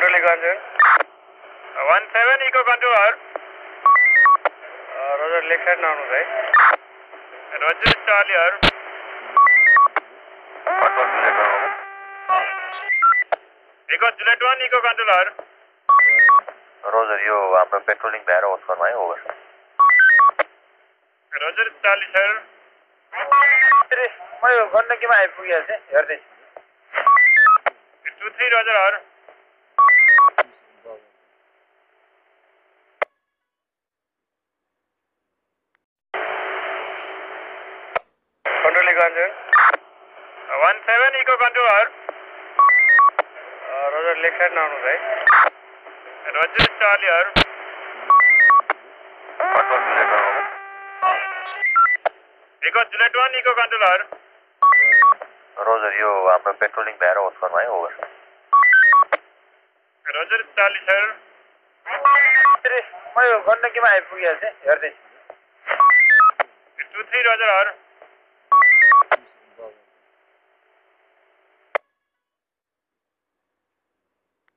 Control Economy. 17 Eco Controller. Roger, left side now, right? Roger, Charlie. Eco Juliet 1 Eco Controller. Roger, यो हाम्रो patrolling भएर उसमा है over. Roger, Charlie sir. म यो गण्डकीमा आइपुगेको थिएँ हेर्दै. 23 Roger. Control Economy. 17 Eco Controller. Roger, left side now, right? Roger, Charlie. Eco Juliet 1 Eco Controller. Roger, यो हाम्रो पेट्रोलिङ भएर उसमा है ओभर. Roger, Charlie sir. म यो गण्डकीमा आइपुगेको थिएँ हेर्दै. 23 Roger.